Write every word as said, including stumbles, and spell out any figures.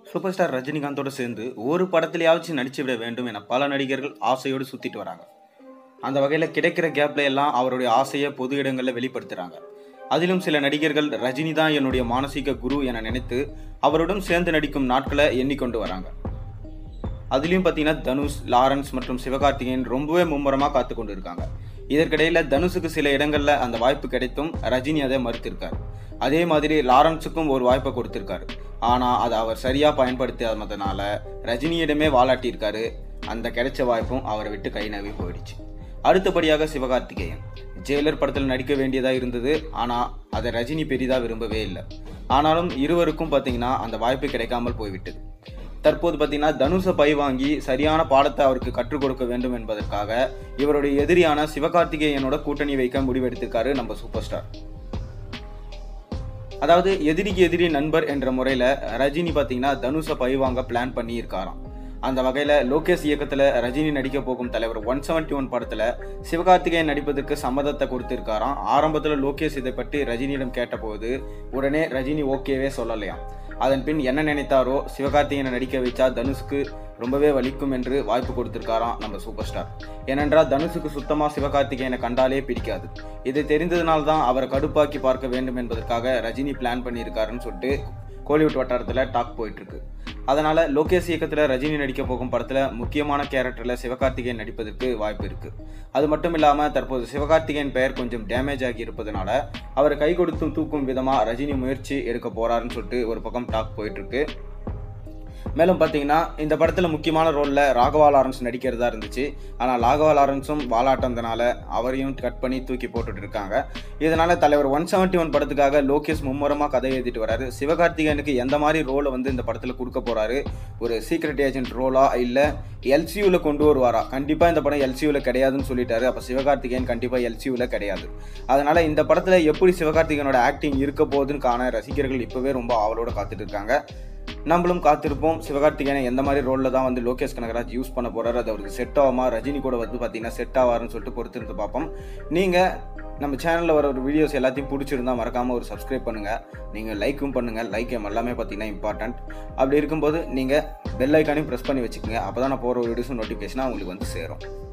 Super star ரஜினிகாந்தோடு சேர்ந்து ஒரு படத்திலேயாச்சும் நடிச்சு விட வேண்டும் என பல நடிகர்கள் ஆசையோடு சுத்திட்டு வராங்க. அந்த வகையில் கிடைக்கிற கேப்ல எல்லாம் அவருடைய ஆசையை பொது இடங்களில் வெளிப்படுத்துறாங்க. அதிலும் சில நடிகர்கள் ரஜினி தான் என்னுடைய மானசீக குரு என நினைத்து அவருடன் சேர்ந்து நடிக்கும் நாட்களை எண்ணிக்கொண்டு வராங்க. அதுலேயும் பார்த்தீங்கன்னா தனுஷ், லாரன்ஸ் மற்றும் சிவகார்த்திகேயன் ரொம்பவே மும்முரமாக காத்து கொண்டு இருக்காங்க. இதற்கிடையில் தனுஷுக்கு சில இடங்களில் அந்த வாய்ப்பு கிடைத்தும் ரஜினி அதை மறுத்திருக்கார். அதே மாதிரி லாரன்ஸுக்கும் ஒரு வாய்ப்பை கொடுத்திருக்காரு. ஆனால் அதை அவர் சரியாக பயன்படுத்தாததுனால ரஜினியிடமே வாலாட்டியிருக்காரு. அந்த கிடைச்ச வாய்ப்பும் அவரை விட்டு கை நழுவி போயிடுச்சு. அடுத்தபடியாக சிவகார்த்திகேயன் ஜெயிலர் படத்தில் நடிக்க வேண்டியதாக இருந்தது. ஆனால் அதை ரஜினி பெரிதாக விரும்பவே இல்லை. ஆனாலும் இருவருக்கும் பார்த்தீங்கன்னா அந்த வாய்ப்பு கிடைக்காமல் போய்விட்டது. தற்போது பார்த்தீங்கன்னா தனுஷை பை வாங்கி சரியான பாடத்தை அவருக்கு கற்றுக் கொடுக்க வேண்டும் என்பதற்காக இவருடைய எதிரியான சிவகார்த்திகேயனோட கூட்டணி வைக்க முடிவெடுத்திருக்காரு நம்ம சூப்பர் ஸ்டார். அதாவது எதிரிக்கு எதிரி நண்பர் என்ற முறையில் ரஜினி பார்த்தீங்கன்னா தனுஷை பை வாங்க பிளான் பண்ணி இருக்காராம். அந்த வகையில் லோகேஷ் இயக்கத்தில் ரஜினி நடிக்க போகும் தலைவர் ஒன் செவன்டி ஒன் படத்தில் சிவகார்த்திகேயன் நடிப்பதற்கு சம்மதத்தை கொடுத்திருக்காராம். ஆரம்பத்தில் லோகேஷ் இதை பற்றி ரஜினியிடம் கேட்டபோது உடனே ரஜினி ஓகேவே சொல்லலையாம். அதன் பின் என்ன நினைத்தாரோ, சிவகார்த்திகேயனை நடிக்க வைச்சா தனுஷுக்கு ரொம்பவே வலிக்கும் என்று வாய்ப்பு கொடுத்திருக்காராம் நம்ம சூப்பர் ஸ்டார். ஏனென்றால் தனுஷுக்கு சுத்தமாக சிவகார்த்திகேயனை கண்டாலே பிடிக்காது. இதை தெரிந்ததுனால்தான் அவரை கடுப்பாக்கி பார்க்க வேண்டும் என்பதற்காக ரஜினி பிளான் பண்ணியிருக்காருன்னு சொல்லிட்டு கோலிவுட் வட்டாரத்தில் டாக் போயிட்டு இருக்கு. அதனால லோகேஷ் இயக்கத்தில் ரஜினி நடிக்க போகும் படத்தில் முக்கியமான கேரக்டரில் சிவகார்த்திகேயன் நடிப்பதற்கு வாய்ப்பு இருக்கு. அது மட்டும் இல்லாமல் தற்போது சிவகார்த்திகேயன் பெயர் கொஞ்சம் டேமேஜ் ஆகி இருப்பதனால அவரை கை கொடுத்தும் தூக்கும் விதமாக ரஜினி முயற்சி எடுக்க போறாருன்னு சொல்லிட்டு ஒரு பக்கம் டாக் போயிட்டு இருக்கு. மேலும் பார்த்தீங்கன்னா இந்த படத்தில் முக்கியமான ரோலில் ராகவா லாரன்ஸ் நடிக்கிறதா இருந்துச்சு. ஆனால் ராகவா லாரன்ஸும் வாலாட்டம்னால அவரையும் கட் பண்ணி தூக்கி போட்டுட்டு இருக்காங்க. இதனால தலைவர் ஒன் செவன்டி ஒன் படத்துக்காக லோகேஷ் மும்முரமாக கதை எழுதிட்டு வராரு. சிவகார்த்திகேயனுக்கு எந்த மாதிரி ரோலை வந்து இந்த படத்தில் கொடுக்க போறாரு, ஒரு சீக்ரெட் ஏஜென்ட் ரோலா இல்லை எல்சியூவில் கொண்டு வருவாரா? கண்டிப்பாக இந்த படம் எல்சியூவில் கிடையாதுன்னு சொல்லிட்டாரு. அப்போ சிவகார்த்திகேயன் கண்டிப்பாக எல்சியூவில் கிடையாது. அதனால இந்த படத்தில் எப்படி சிவகார்த்திகேயனோட ஆக்டிங் இருக்க போகுதுன்னு காண ரசிகர்கள் இப்போவே ரொம்ப ஆவலோட காத்துட்டு இருக்காங்க. நம்மளும் காத்திருப்போம். சிவகார்த்திகேயனை எந்த மாதிரி ரோலில் தான் வந்து லோகேஷ் கனகராஜ் யூஸ் பண்ண போறாரு, அது அவருக்கு செட் ஆகுமா, ரஜினி கூட வந்து பார்த்தீங்கன்னா செட் ஆவாருன்னு சொல்லிட்டு பொறுத்திருந்து பார்ப்போம். நீங்கள் நம்ம சேனலில் வர ஒரு வீடியோஸ் எல்லாத்தையும் பிடிச்சிருந்தா மறக்காமல் ஒரு சப்ஸ்கிரைப் பண்ணுங்கள். நீங்கள் லைக்கும் பண்ணுங்கள். லைக் எல்லாமே பார்த்தீங்கன்னா இம்பார்ட்டன்ட். அப்படி இருக்கும்போது நீங்கள் பெல் ஐக்கானையும் ப்ரெஸ் பண்ணி வச்சுக்கோங்க. அப்போ தான் நான் போகிற வீடியோஸும் நோட்டிஃபிகேஷனாக உங்களுக்கு வந்து சேரும்.